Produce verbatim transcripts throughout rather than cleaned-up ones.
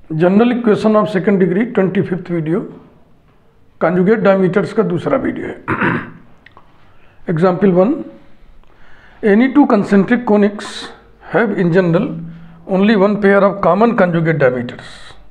General equation of second degree twenty fifth video conjugate diameters का दूसरा video है। Example one, any two concentric conics have in general only one pair of common conjugate diameters.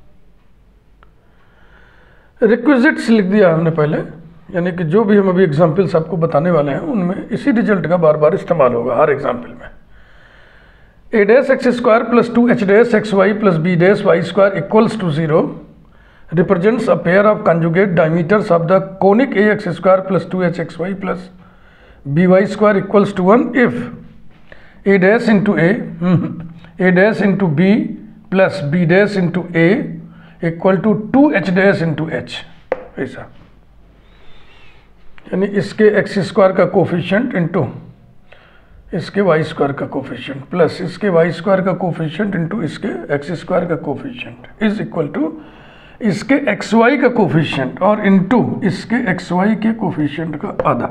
Requisites लिख दिया हमने पहले, यानी कि जो भी हम अभी एग्जाम्पल्स आपको बताने वाले हैं उनमें इसी रिजल्ट का बार बार इस्तेमाल होगा हर एग्जाम्पल में। A dash x square plus two h dash x y plus b dash y square equals to zero represents a pair of conjugate diameters of the conic ax square plus two h xy plus by square equals to one if a dash into a a dash into b plus b dash into a equal to two h dash into h। ऐसा यानी इसके x square का coefficient into इसके y square का coefficient plus इसके y square का coefficient into इसके x square का कोफिशिएंट इज इक्वल टू इसके एक्स वाई का कोफिशिएंट और इंटू इसके एक्स वाई के कोफिशिएंट का आधा।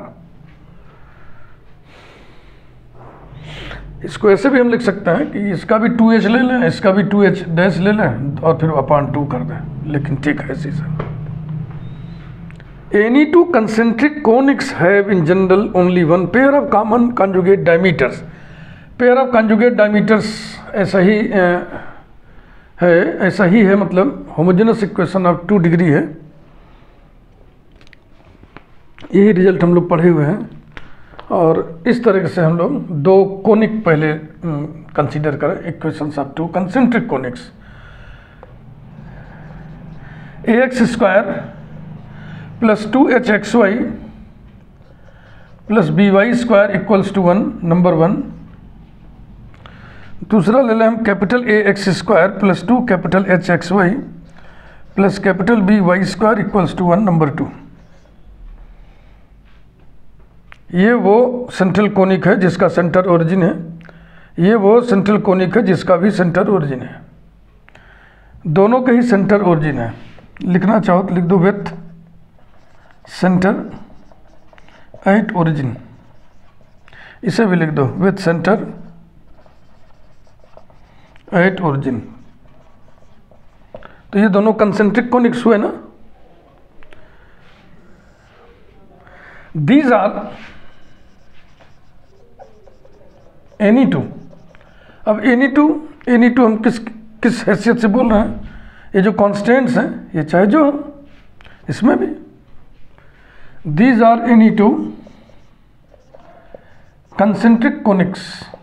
इसको ऐसे भी हम लिख सकते हैं कि इसका भी टू एच ले लें, इसका भी टू एच डैश ले लें और फिर अपॉन टू कर दें, लेकिन ठीक है इसी से। Any two concentric conics have in general only one pair of common conjugate diameters. Pair of conjugate diameters ऐसा ही है, ऐसा ही है मतलब homogeneous equation of two degree है। यही रिजल्ट हम लोग पढ़े हुए हैं और इस तरह से हम लोग दो कोनिक पहले कंसीडर करें। Equations of two concentric conics, a x square plus two h x y plus b y square equals to one, number one. दूसरा ले लें हम capital A x square plus two capital H x y plus capital B y square equals to one, number two. ये वो central conic है जिसका centre origin है, ये वो सेंट्रल कोनिक है जिसका भी सेंटर ओरिजिन है। दोनों के ही सेंटर ओरिजिन है। लिखना चाहो तो लिख दो विथ सेंटर एट ओरिजिन, इसे भी लिख दो विथ सेंटर एट ओरिजिन। तो ये दोनों कंसेंट्रिक कोनिक्स हुए ना। These are any two. अब एनी टू एनी टू हम किस किस हैसियत से बोल रहे हैं? ये जो कॉन्स्टेंट्स हैं ये चाहे जो इसमें भी these are any two concentric conics,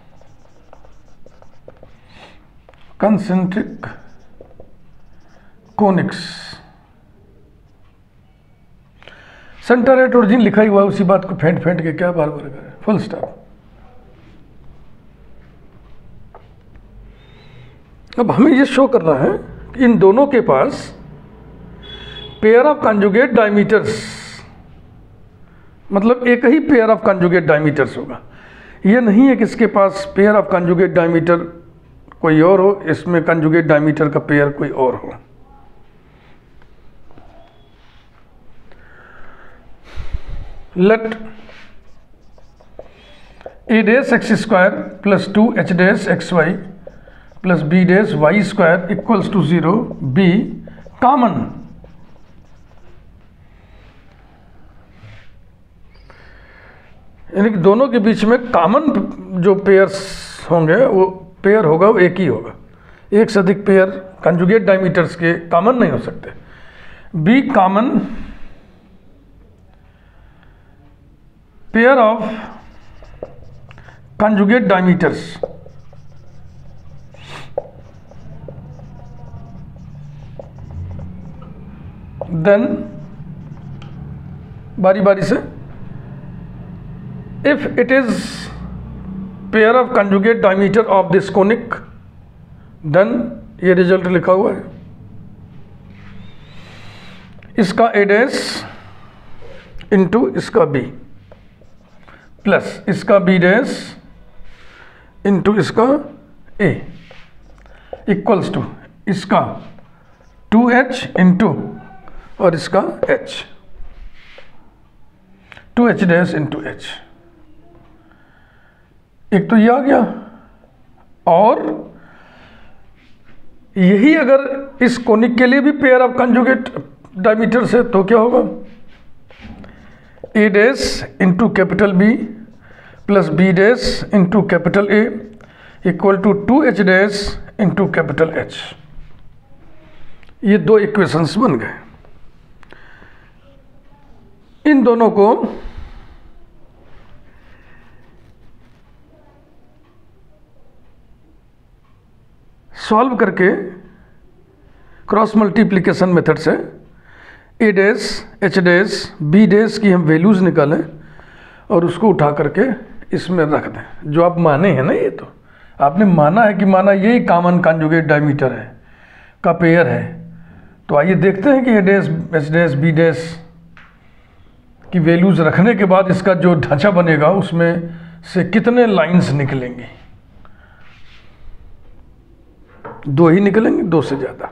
concentric conics. Centre at origin लिखा ही हुआ, उसी बात को फेंट फेंट के क्या बार बार करें, फुल स्टॉप। अब हमें ये शो करना है कि इन दोनों के पास पेयर ऑफ कंजुगेट डायमीटर्स, मतलब एक ही पेयर ऑफ कंजुगेट डायमीटर्स होगा। ये नहीं है कि इसके पास पेयर ऑफ कंजुगेट डायमीटर कोई और हो, इसमें कंजुगेट डायमीटर का पेयर कोई और हो। Let a dash x square plus two h dash x y plus b dash y square equals to zero be common. यानी कि दोनों के बीच में कॉमन जो पेयर्स होंगे वो पेयर होगा वो एक ही होगा। एक से अधिक पेयर कंजुगेट डायमीटर्स के कॉमन नहीं हो सकते। Be common pair of conjugate diameters, then बारी बारी से if it is pair of conjugate diameter of this conic, then ये रिजल्ट लिखा हुआ है। इसका a डैश इंटू इसका b प्लस इसका b डैश इंटू इसका a इक्वल्स टू इसका टू एच इंटू और इसका h, two h dash into h. एक तो ये आ गया और यही अगर इस कोनिक के लिए भी पेयर ऑफ कंजुगेट डायमीटर से तो क्या होगा, a dash into capital B plus b dash into capital A equal to two h dash into capital H. ये दो इक्वेशंस बन गए। इन दोनों को सॉल्व करके क्रॉस मल्टीप्लिकेशन मेथड से a dash h dash b dash की हम वैल्यूज़ निकालें और उसको उठा करके इसमें रख दें। जो आप माने हैं ना, ये तो आपने माना है कि माना यही कॉमन कॉन्जुगेट डायमीटर है का पेयर है। तो आइए देखते हैं कि a dash h dash b dash की वैल्यूज़ रखने के बाद इसका जो ढांचा बनेगा उसमें से कितने लाइंस निकलेंगी। दो ही निकलेंगे, दो से ज़्यादा।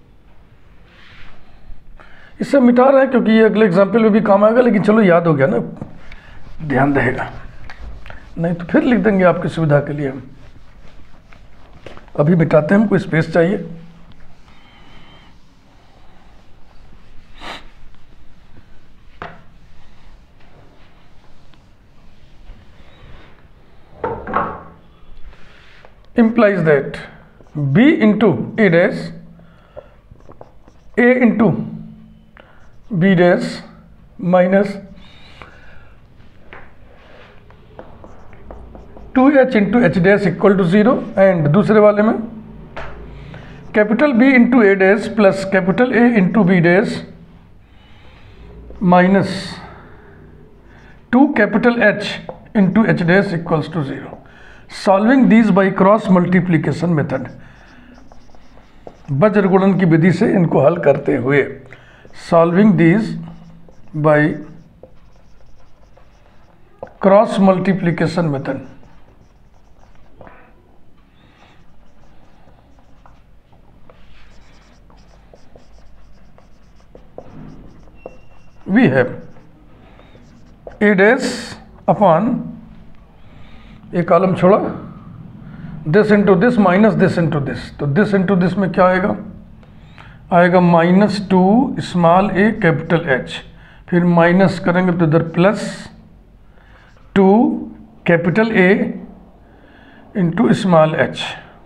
इससे मिटा रहे हैं क्योंकि ये अगले एग्जाम्पल में भी काम आएगा, लेकिन चलो याद हो गया ना, ध्यान रहेगा। नहीं तो फिर लिख देंगे आपकी सुविधा के लिए। हम अभी मिटाते हैं, हमको स्पेस चाहिए। implies that b into a dash a into b dash minus two h into h dash equal to zero, and दूसरे वाले में capital B into a dash plus capital A into b dash minus two capital H into h dash equals to zero. Solving these by cross multiplication method, वज्र गुणन की विधि से इनको हल करते हुए। Solving these by cross multiplication method, we have a dash upon, एक कॉलम छोड़ा, this into this minus this into this. तो दिस इंटू दिस में क्या आएगा, आएगा minus two small a capital H, फिर माइनस करेंगे तो इधर plus two capital A into small h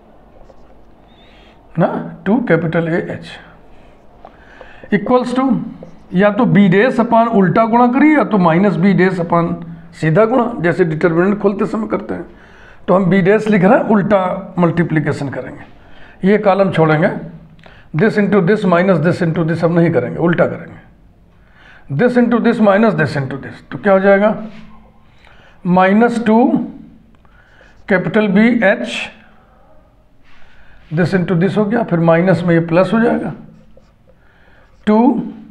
ना, two capital A h equals to या तो बी डैश अपान उल्टा गुणा करिए या तो माइनस बी डैश अपान सीधा गुणा, जैसे डिटर्मिनेंट खोलते समय करते हैं। तो हम बी डैश लिख रहे हैं, उल्टा मल्टीप्लिकेशन करेंगे। ये कॉलम छोड़ेंगे, this into this minus this into this हम नहीं करेंगे, उल्टा करेंगे। This into this minus this into this, तो क्या हो जाएगा, minus two capital B h, this into this हो गया, फिर माइनस में ये प्लस हो जाएगा, two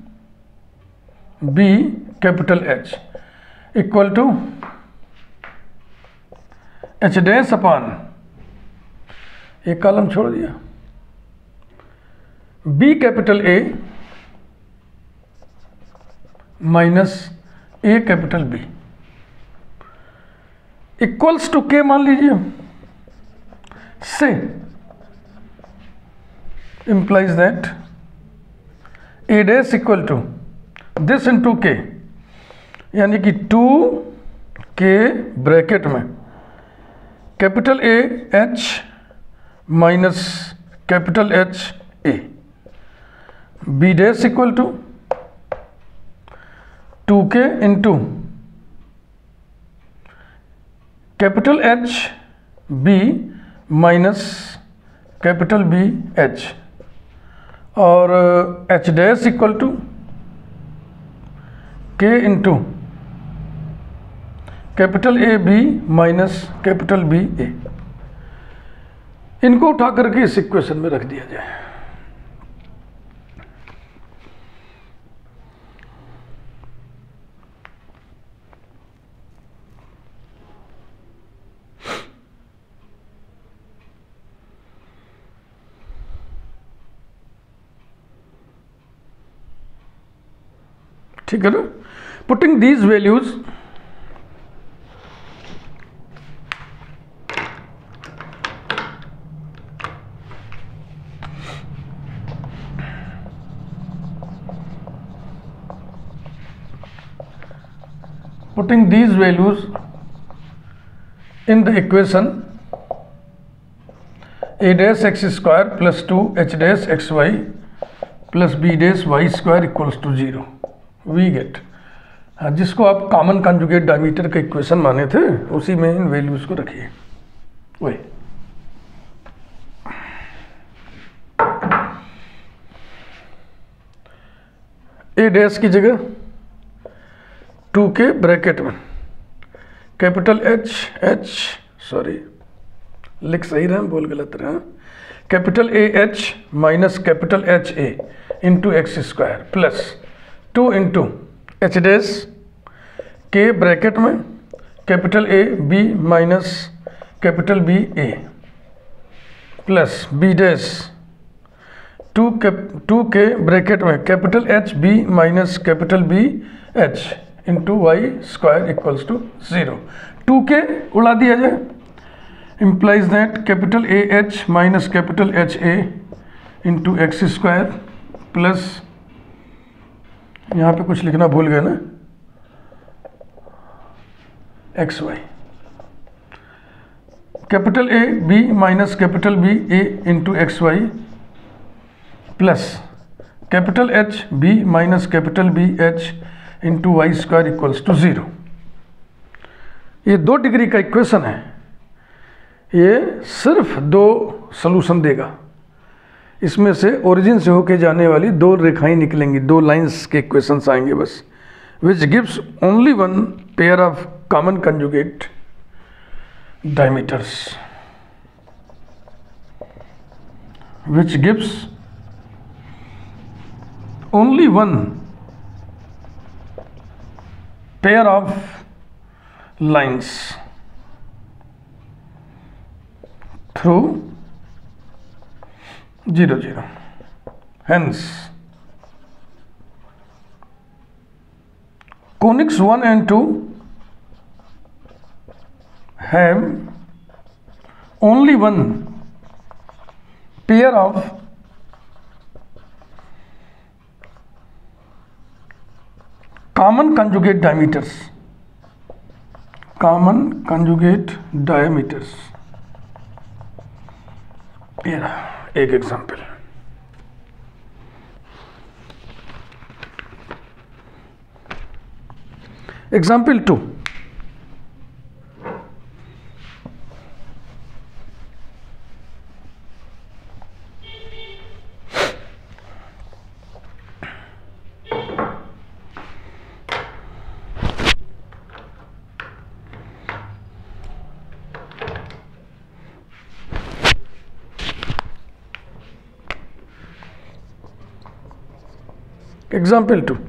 b capital H equal to h dash upon, एक कॉलम छोड़ दिया, b capital A minus a capital B equals to k मान लीजिए, से implies that a dash equal to this into k, यानी कि टू के ब्रैकेट में capital A h minus capital H a, b dash equal to two k into capital H b minus capital B h, और h dash equal to k into capital A b minus capital B a. इनको उठा करके इस equation में रख दिया जाए। ठीक है ना, putting these values putting these values in the equation a dash x square plus two h dash xy plus b dash y square equals to zero, we get, हाँ, जिसको आप कॉमन कंजुगेट डायमीटर का equation माने थे उसी में इन values को रखिए। वही ए डैश की जगह टू के ब्रैकेट में कैपिटल एच एच सॉरी लिख सही रहे बोल गलत रहे, capital A h minus capital H a into x square plus two into h dash के ब्रैकेट में capital A b minus capital B a plus b dash two k two k bracket में capital H b minus capital B h into y square equals to zero. Two k उड़ा दिया जाए, implies that capital A H minus capital H A into x square plus, यहाँ पे कुछ लिखना भूल गए ना, x y, capital A b minus capital B a into x y plus capital H b minus capital B h into y square equals to zero. ये दो degree का इक्वेशन है, ये सिर्फ दो सॉल्यूशन देगा, इसमें से ओरिजिन से होके जाने वाली दो रेखाएं निकलेंगी, दो लाइंस के इक्वेशंस आएंगे बस, which gives only one pair of common conjugate diameters, which gives only one pair of lines through zero zero. Hence, conics one and two have only one pair of common conjugate diameters. Common conjugate diameters. ये रहा एक example, example two, example two,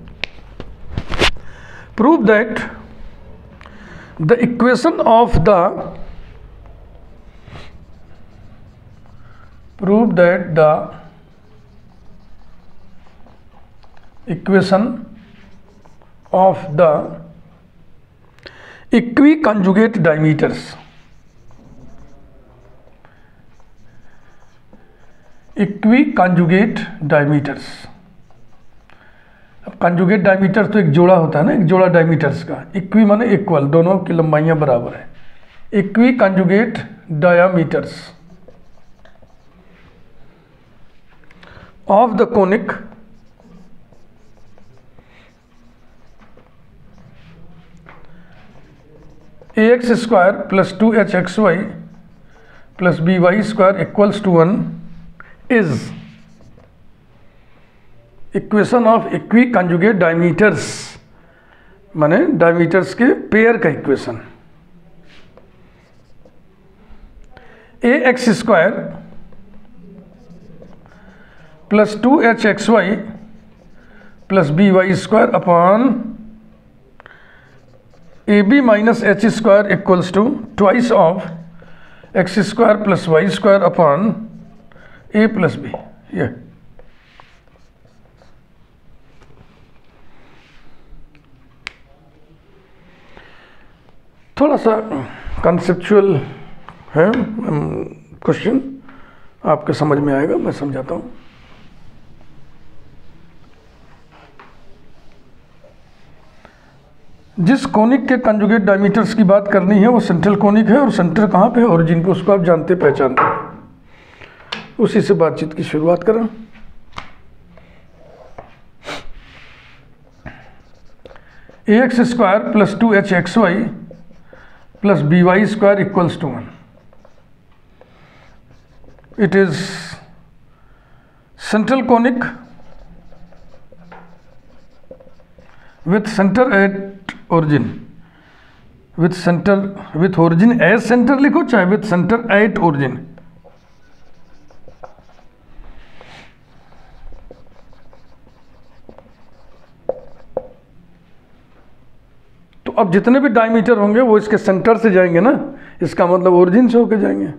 prove that the equation of the prove that the equation of the equiconjugate diameters equiconjugate diameters अब conjugate diameter तो एक जोड़ा होता है ना, एक जोड़ा डायमीटर्स का, इक्वी माने इक्वल, दोनों की लंबाइयां बराबर है, equi conjugate diameters of the conic a x square plus two h x y plus b y square equals to one is equation of equi conjugate diameters, माने डायमीटर्स के pair का equation. A x square plus two h x y plus b y square upon a b minus h square equals to twice of x square plus y square upon a plus b. ये थोड़ा सा conceptual है question, आपके समझ में आएगा, मैं समझाता हूँ। जिस कोनिक के कंजुगेट डायमीटर्स की बात करनी है वो सेंट्रल कोनिक है, और सेंटर कहाँ पे है, ओरिजिन पे, उसको आप जानते पहचानते हैं। उसी से बातचीत की शुरुआत करें। A x square plus two h x y plus b y square equals to one. It is central conic with center at origin, with center with origin as center लिखो, चाहे with center at origin। तो अब जितने भी diameter होंगे वो इसके centre से जाएंगे ना, इसका मतलब ओरिजिन से होके जाएंगे।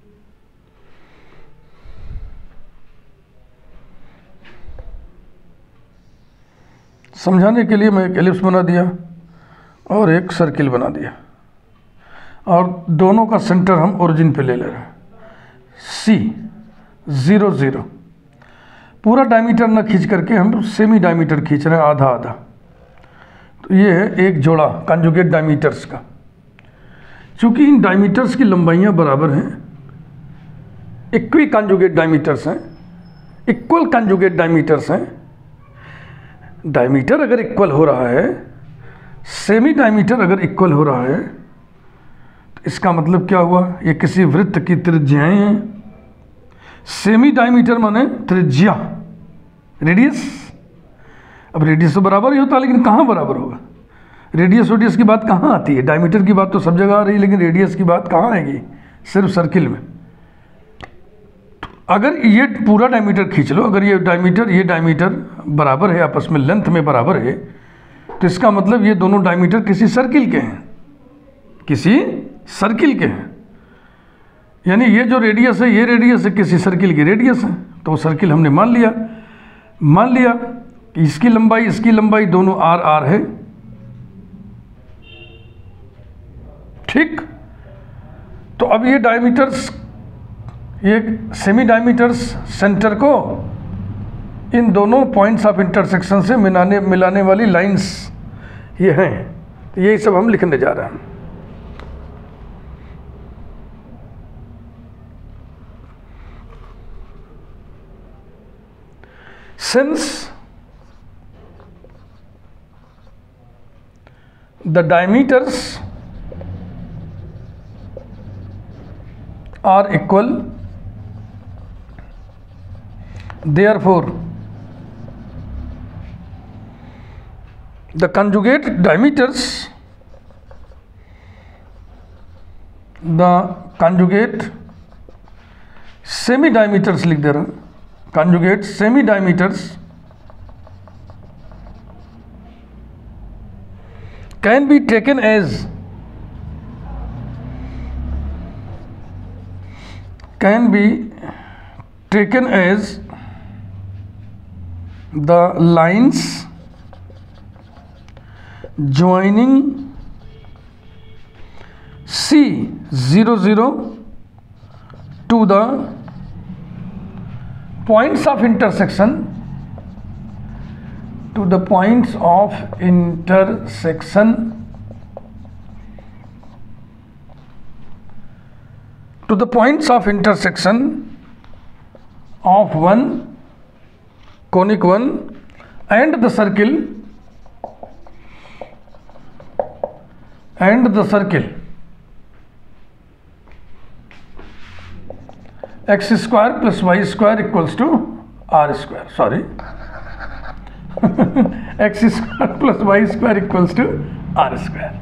समझाने के लिए मैं एक एलिप्स बना दिया और एक सर्किल बना दिया, और दोनों का सेंटर हम ओरिजिन पे ले ले रहे हैं, सी ज़ीरो ज़ीरो। पूरा डायमीटर ना खींच करके हम सेमी डायमीटर खींच रहे हैं, आधा आधा। तो ये है एक जोड़ा कंजुगेट डायमीटर्स का। चूंकि इन डायमीटर्स की लंबाइयाँ बराबर हैं, इक्वी कंजुगेट डायमीटर्स हैं, इक्वल कंजुगेट डायमीटर्स हैं। डायमीटर अगर इक्वल हो रहा है, सेमी डायमीटर अगर इक्वल हो रहा है, तो इसका मतलब क्या हुआ, ये किसी वृत्त की त्रिज्याएं हैं। सेमी डायमीटर माने त्रिज्या, रेडियस। अब रेडियस तो बराबर ही होता है, लेकिन कहाँ बराबर होगा? रेडियस रेडियस की बात कहाँ आती है? डायमीटर की बात तो सब जगह आ रही है, लेकिन रेडियस की बात कहाँ आएगी? सिर्फ सर्किल में। अगर ये पूरा डायमीटर खींच लो, अगर ये डायमीटर ये डायमीटर बराबर है, आपस में लेंथ में बराबर है, तो इसका मतलब ये दोनों डायमीटर किसी सर्किल के हैं, किसी सर्किल के हैं। यानी ये जो रेडियस है, ये रेडियस है किसी सर्किल की रेडियस है। तो वो सर्किल हमने मान लिया मान लिया कि इसकी लंबाई इसकी लंबाई दोनों आर आर है, ठीक। तो अब ये डायमीटर्स, ये सेमी डायमीटर्स सेंटर को इन दोनों पॉइंट्स ऑफ इंटरसेक्शन से मिलाने मिलाने वाली लाइंस ये हैं। तो यही सब हम लिखने जा रहे हैं। Since the diameters are equal, therefore the conjugate diameters the conjugate semi diameters लिख दे रहा हूँ, conjugate semi diameters can be taken as can be taken as the lines joining C zero zero to the points of intersection to the points of intersection to the points of intersection of one conic one and the circle and the circle x square plus y square equals to r square, sorry x square plus y square equals to r square।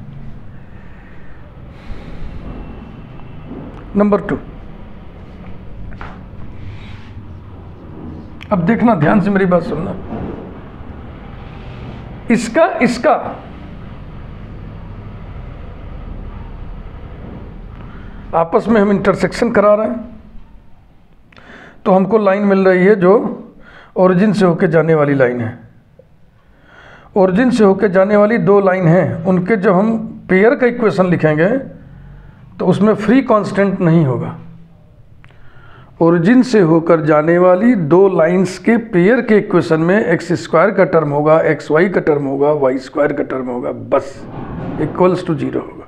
Number two, अब देखना ध्यान से, मेरी बात सुनना। इसका इसका आपस में हम इंटरसेक्शन करा रहे हैं, तो हमको लाइन मिल रही है जो ओरिजिन से होके जाने वाली लाइन है। ओरिजिन से होके जाने वाली दो लाइन हैं, उनके जब हम पेयर का इक्वेशन लिखेंगे तो उसमें फ्री कांस्टेंट नहीं होगा, ओरिजिन से होकर जाने वाली दो लाइंस के पेयर के इक्वेशन में एक्स स्क्वायर का टर्म होगा, एक्स वाई का टर्म होगा, वाई स्क्वायर का टर्म होगा, बस इक्वल्स टू जीरो होगा।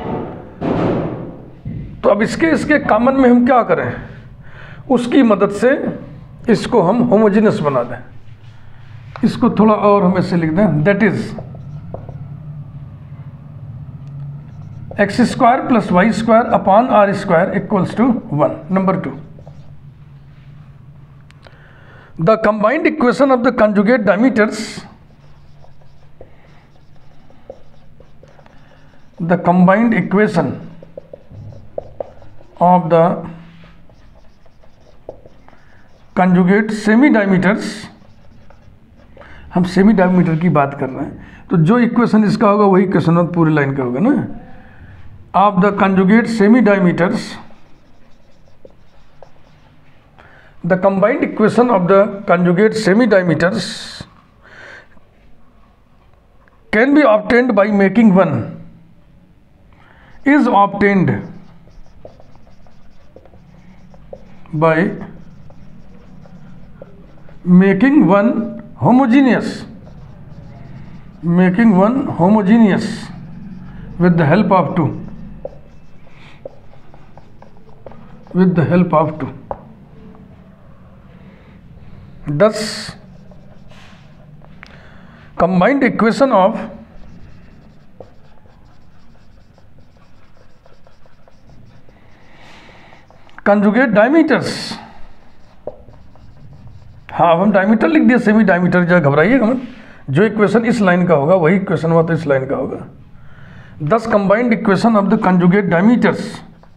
तो अब इसके इसके कॉमन में हम क्या करें, उसकी मदद से इसको हम होमोजेनस बना दें। इसको थोड़ा और हम ऐसे लिख दें, that is x square plus y square upon r square equals to one. Number two, the combined equation of the conjugate diameters the combined equation of the conjugate semi diameters, हम सेमी डायमीटर की बात कर रहे हैं, तो जो equation इसका होगा वही इक्वेशन पूरी लाइन का होगा ना, of the conjugate semi diameters, the combined equation of the conjugate semi diameters can be obtained by making one is obtained by making one homogeneous making one homogeneous with the help of two with the help of two Thus, combined equation of conjugate diameters, हाँ अब हम diameter लिख दिया, semi diameter, जरा घबराइएगा मत, जो equation इस line का होगा वही इक्वेशन हुआ तो इस लाइन का होगा। This combined equation of the conjugate diameters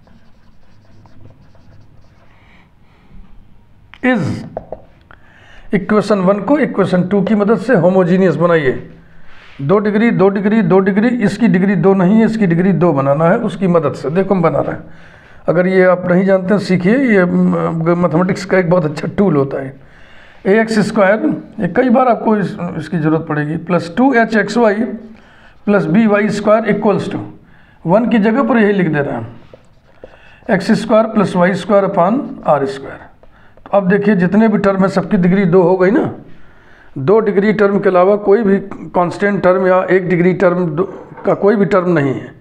is, equation one को इक्वेशन टू की मदद से होमोजीनियस बनाइए। दो डिग्री दो डिग्री दो डिग्री, इसकी डिग्री दो नहीं है, इसकी डिग्री दो बनाना है, उसकी मदद से देखो हम बना रहे हैं। अगर ये आप नहीं जानते हैं सीखिए, ये मैथमेटिक्स का एक बहुत अच्छा टूल होता है। ए एक्स स्क्वायर, ये कई बार आपको इस, इसकी ज़रूरत पड़ेगी, plus two h x y plus b y square equals to, one की जगह पर यही लिख दे रहे हैं, x square plus y square upon r square. अब देखिए जितने भी टर्म है सबकी डिग्री दो हो गई ना, दो डिग्री टर्म के अलावा कोई भी कांस्टेंट टर्म या एक डिग्री टर्म का कोई भी टर्म नहीं है।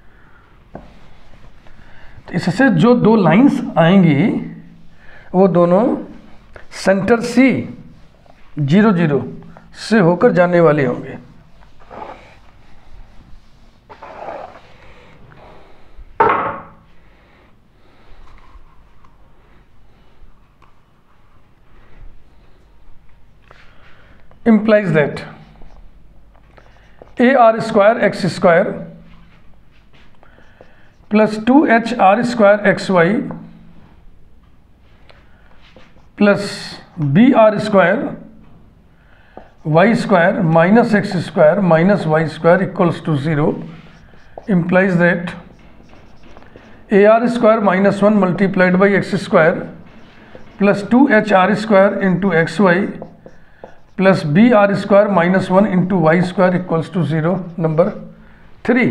तो इससे जो दो लाइंस आएंगी वो दोनों सेंटर सी जीरो जीरो से होकर जाने वाली होंगी। implies that a r square x square plus two h r square x y plus b r square y square minus x square minus y square equals to zero implies that a r square minus one multiplied by x square plus two h r square into x y plus b r square minus one into y square equals to zero. Number three,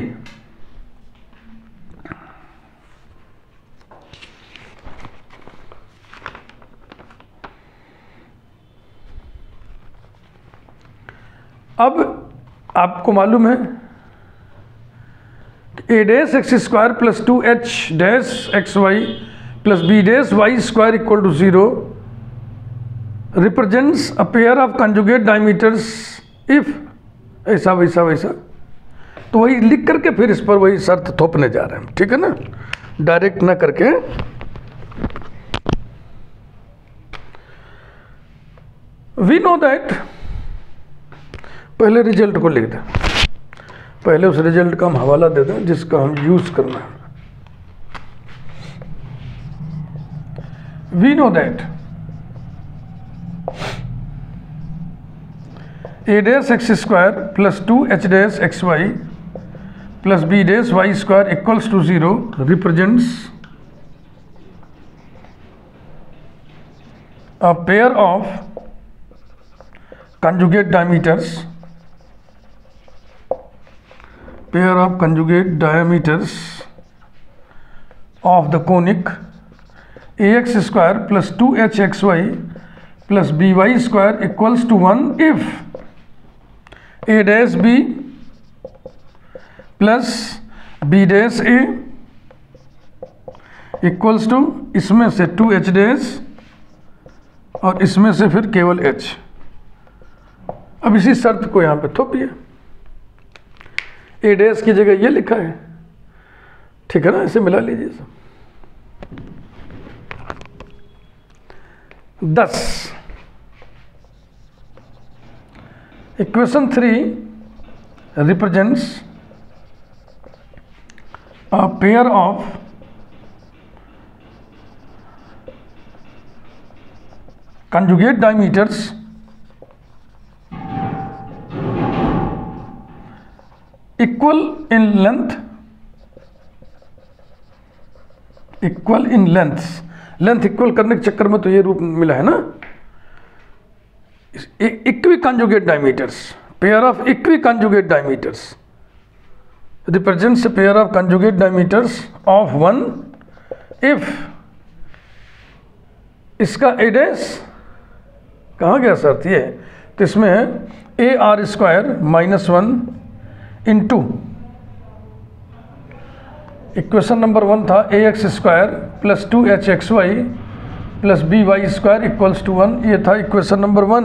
अब आपको मालूम है a dash x square plus two h dash x y plus b dash y square equal to zero represents a pair of conjugate diameters if ऐसा वैसा वैसा, तो वही लिख करके फिर इस पर वही शर्त थोपने जा रहे हैं, ठीक है ना, डायरेक्ट ना करके। वी नो दैट, पहले रिजल्ट को लिख दें, पहले उस रिजल्ट का हम हवाला दे दें जिसका हम यूज करना है। We know that a dash x square plus two h dash x y plus b dash y square equals to zero represents a pair of conjugate diameters pair of conjugate diameters of the conic a x square plus two h x y plus b y square equals to one if a dash b plus b dash a equals to इसमें से to h dash और इसमें से फिर केवल H. अब इसी शर्त को यहाँ पे थोपिए, ए डैश की जगह ये लिखा है, ठीक है ना, इसे मिला लीजिए सब। This equation three represents a pair of conjugate diameters equal in length equal in lengths length equal करने के चक्कर में तो ये रूप मिला है ना, equi conjugate diameters, pair of equi conjugate diameters represents a pair of conjugate diameters of one if इसका ए डैश कहाँ गया शर्त ये, तो इसमें है a r square minus one into equation number one था a x square plus two h x y plus b y square equals to one, ये था equation number one.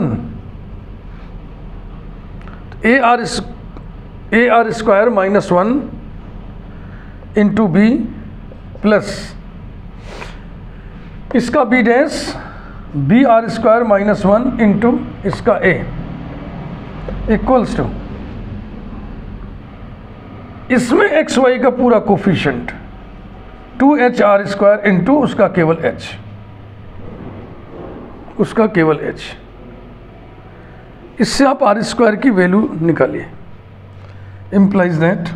A r a r square minus one into b plus इसका b dash b r square minus one into इसका a equals to इसमें x y का पूरा coefficient two h r square into उसका केवल H, उसका केवल h, इससे आप आर स्क्वायर की वैल्यू निकालिए। Implies that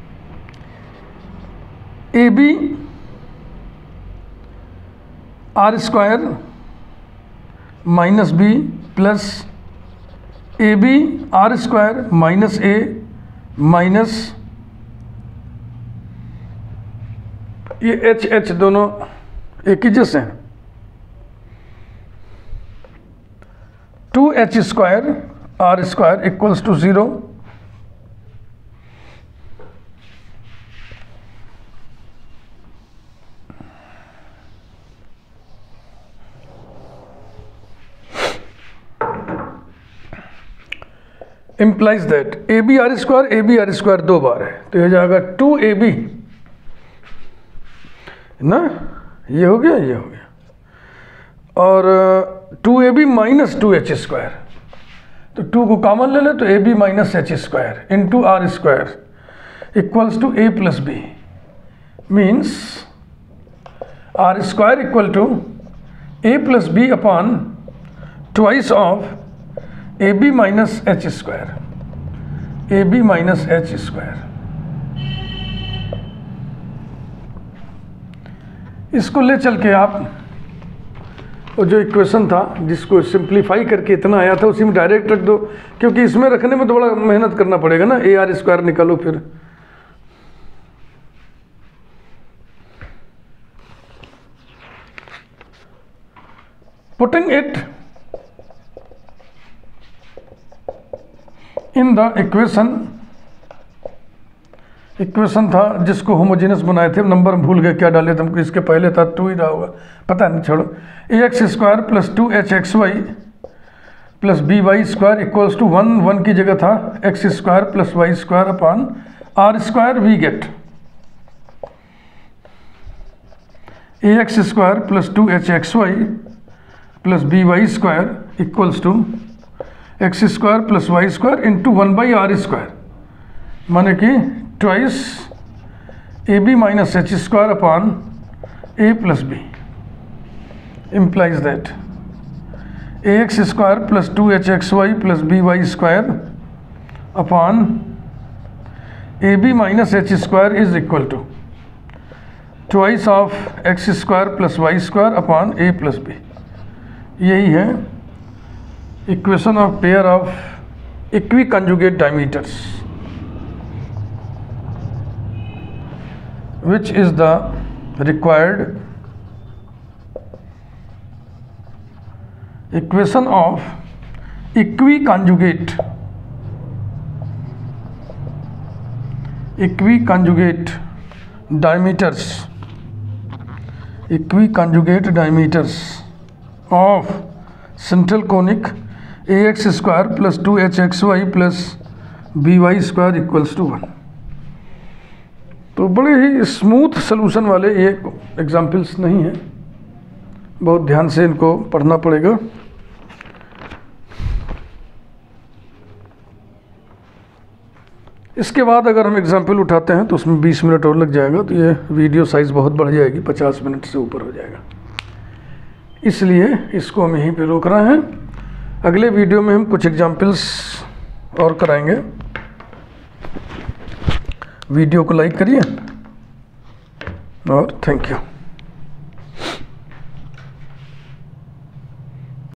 a b r square minus b plus a b r square minus a minus ये एच एच दोनों एक ही जैसे हैं, two h square r square equals to zero, implies that a b r square a b r square दो बार है तो ये जाएगा टू ए बी ना, ये हो गया ये हो गया, और two a b minus two h square, तो टू को कॉमन ले ले तो a b minus h square into r square equals to a plus b, means r square equal to a plus b upon twice of a b minus h square, a b minus h square. इसको ले चल के आप वो जो equation था जिसको simplify करके इतना आया था उसी में डायरेक्ट रख दो, क्योंकि इसमें रखने में तो बड़ा मेहनत करना पड़ेगा ना, ए आर स्क्वायर निकालो फिर। Putting it in the equation, equation था जिसको होमोजेनस बनाए थे, नंबर भूल गए क्या डाले थे, हमको इसके पहले था टू ही रहा होगा, पता नहीं, छोड़ो। A x square plus two h x y plus b y square equals to one, one की जगह था x square plus y square upon r square, we get a x square plus two h x y plus b y square equals to x square plus y square into one by r square, माने कि twice a b minus h square upon a plus b, implies that a x square plus two h x y plus b y square upon a b minus h square is equal to twice of x square plus y square upon a plus b. यही है equation of pair of equi conjugate diameters, which is the required equation of equi conjugate equi conjugate diameters equi conjugate diameters of central conic a x square plus two h x y plus b y square equals to one. तो बड़े ही smooth solution वाले ये examples नहीं हैं, बहुत ध्यान से इनको पढ़ना पड़ेगा। इसके बाद अगर हम एग्जाम्पल उठाते हैं तो उसमें बीस मिनट और लग जाएगा, तो ये वीडियो साइज़ बहुत बढ़ जाएगी, पचास मिनट से ऊपर हो जाएगा। इसलिए इसको हम यहीं पे रोक रहे हैं। अगले वीडियो में हम कुछ एग्जाम्पल्स और कराएंगे। वीडियो को लाइक करिए और थैंक यू।